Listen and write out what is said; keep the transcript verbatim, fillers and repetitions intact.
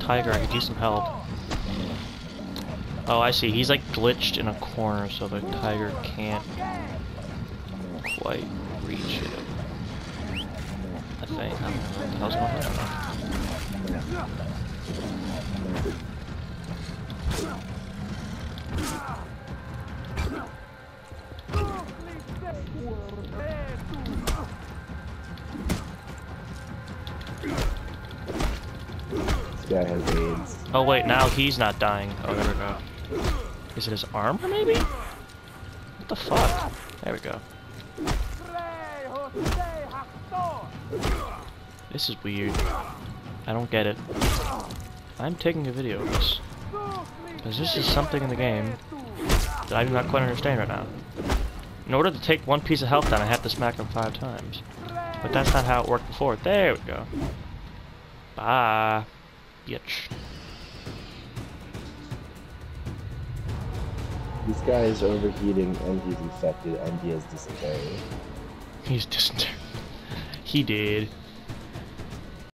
tiger, I could use some help. Oh, I see. He's like glitched in a corner, so the tiger can't quite reach it. I think. I don't know what the hell's going on. This guy has AIDS. Oh wait, now he's not dying. Oh, there we go. Is it his armor, maybe? What the fuck? There we go. This is weird. I don't get it. I'm taking a video of this. Because this is something in the game that I do not quite understand right now. In order to take one piece of health down, I have to smack him five times. But that's not how it worked before. There we go. Bye, bitch. This guy is overheating and he's infected and he has dysentery. He's dysentery. He did.